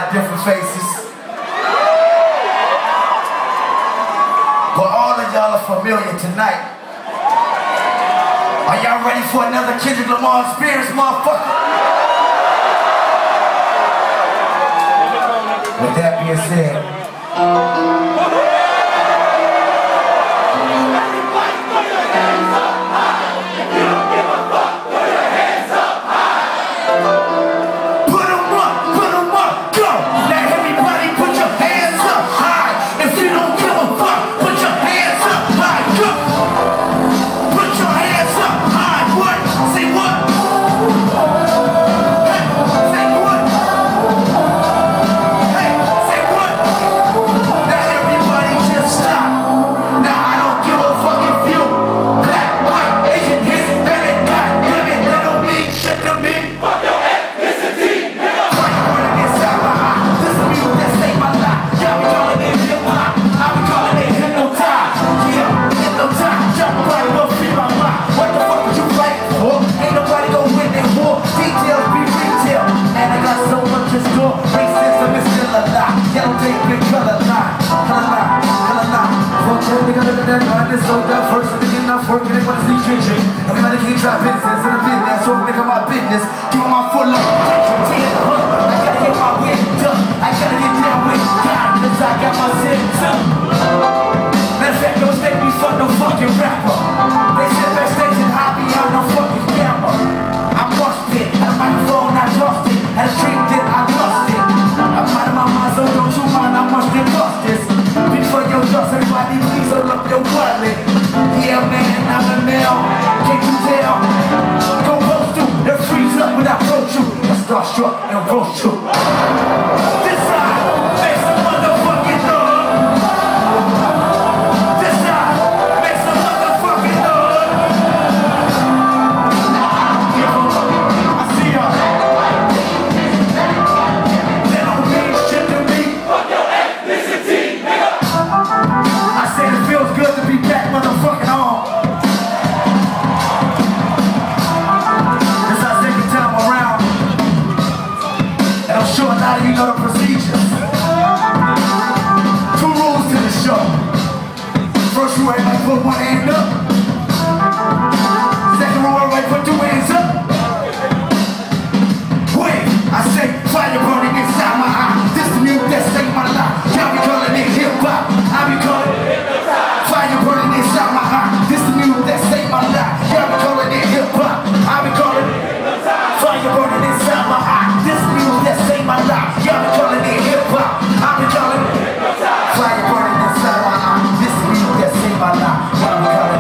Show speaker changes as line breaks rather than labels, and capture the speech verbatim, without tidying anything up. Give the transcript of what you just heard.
lot of different faces. But all of y'all are familiar tonight. Are y'all ready for another Kendrick Lamar experience, motherfucker? With that being said, this so diverse, and again I'm working, they wanna see Kendrick. Everybody can't try business in the business, so nigga my business. Give my full up, I gotta get my wind up, I gotta get down with God, cause I got my sins up. Matter of fact, don't mistake me for no fucking rapper. They sit backstage and hide behind no fucking camera. I rushed it, had a microphone, I lost it, had a dream that I lost it. I'm out of my mind, so don't you mind, I must have lost this. Before your dust, everybody please hold up your wallet. Yeah man, I'm a male, can't you tell? Go roast you, they'll freeze up when I approach you. I starstruck and roast you. This side, make some motherfucking noise. This side, make some motherfucking noise. I see y'all. They don't mean shit to me. Fuck your ethnicity, nigga. I said it feels good to be back, motherfucking home. This is our second time around, and I'm sure a lot of you know the procedures. Two rules to the show. First rule, everybody put one hand up. Second rule, everybody put two hands up. Wait, I say fire burning inside my eye. This the music that saved my life. Y'all be calling it hip-hop, I be calling it fire burning inside my eye. This the music that saved my life. Y'all be calling it hip-hop, I be calling it fire burning inside my eye. This the music that saved my life. Y'all be calling it hip-hop, I be calling it fire burning inside my eye. This the music that saved my life. Y'all be calling it